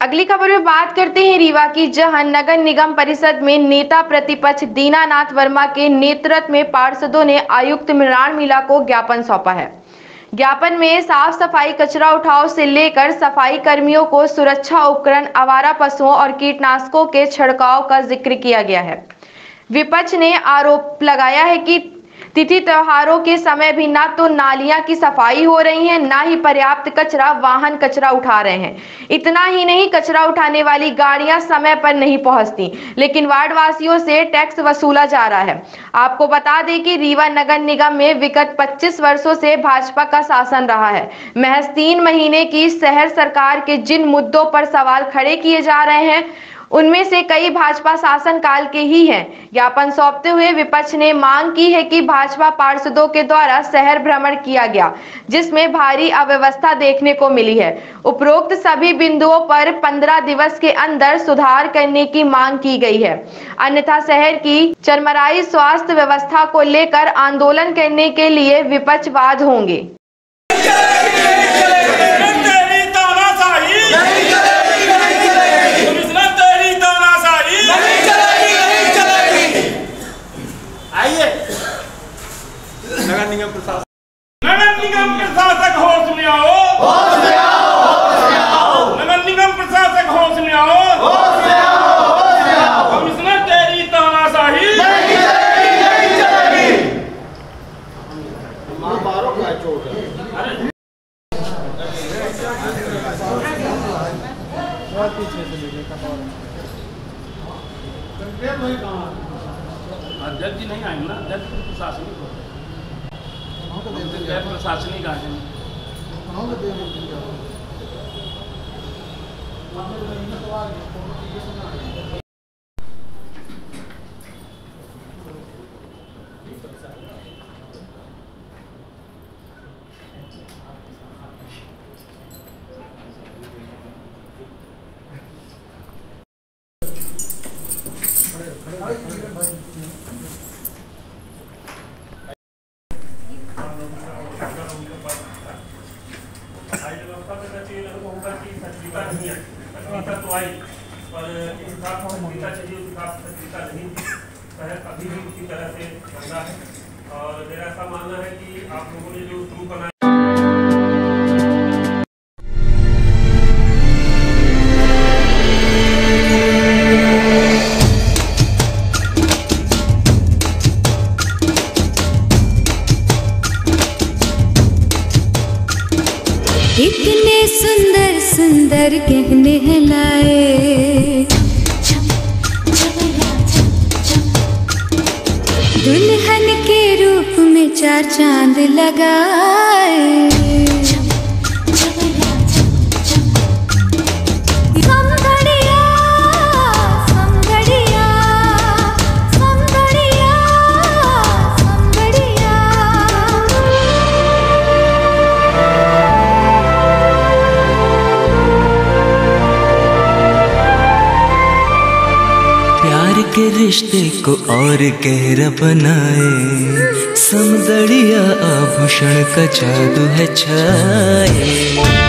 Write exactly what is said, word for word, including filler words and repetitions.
अगली खबर में बात करते हैं रीवा की, जहां नगर निगम परिषद में नेता प्रतिपक्ष दीनानाथ वर्मा के नेतृत्व में पार्षदों ने आयुक्त मृणाल मीणा को ज्ञापन सौंपा है। ज्ञापन में साफ सफाई, कचरा उठाव से लेकर सफाई कर्मियों को सुरक्षा उपकरण, आवारा पशुओं और कीटनाशकों के छिड़काव का जिक्र किया गया है। विपक्ष ने आरोप लगाया है कि तिथि त्योहारों के समय भी ना तो नालियां की सफाई हो रही है, ना ही पर्याप्त कचरा वाहन कचरा उठा रहे हैं। इतना ही नहीं, कचरा उठाने वाली गाड़ियां समय पर नहीं पहुंचती, लेकिन वार्ड वासियों से टैक्स वसूला जा रहा है। आपको बता दें कि रीवा नगर निगम में विगत पच्चीस वर्षों से भाजपा का शासन रहा है। महज तीन महीने की शहर सरकार के जिन मुद्दों पर सवाल खड़े किए जा रहे हैं, उनमें से कई भाजपा शासन काल के ही हैं। ज्ञापन सौंपते हुए विपक्ष ने मांग की है कि भाजपा पार्षदों के द्वारा शहर भ्रमण किया गया, जिसमें भारी अव्यवस्था देखने को मिली है। उपरोक्त सभी बिंदुओं पर पंद्रह दिवस के अंदर सुधार करने की मांग की गई है, अन्यथा शहर की चरमराई स्वास्थ्य व्यवस्था को लेकर आंदोलन करने के लिए विपक्षवाद होंगे। नगर निगम प्रशासक नगर निगम प्रशासक होश में आओ, होश में आओ, होश में आओ। नगर निगम प्रशासक होश में आओ, होश में आओ, होश में आओ। कमिश्नर तेरी तानाशाही नहीं चलेगी, नहीं चलेगी। मां बारों का चोट है। पीछे से लेके कपाल कंप्लेंट हुई कहां? जज जी नहीं आए ना, जज प्रशासनिक हो प्रशासनिक आ जाए। अभी भी उसी तरह से चल रहा है और मेरा ऐसा मानना है कि आप लोगों ने जो ग्रुप बनाया इतने सुंदर सुंदर गहने हैं लाए, दुल्हन के रूप में चार चांद लगाए। समगड़िया, समगड़िया, समगड़िया, समगड़िया। प्यार के रिश्ते को और गहरा बनाए, समदड़िया आभूषण का जादू है छाए।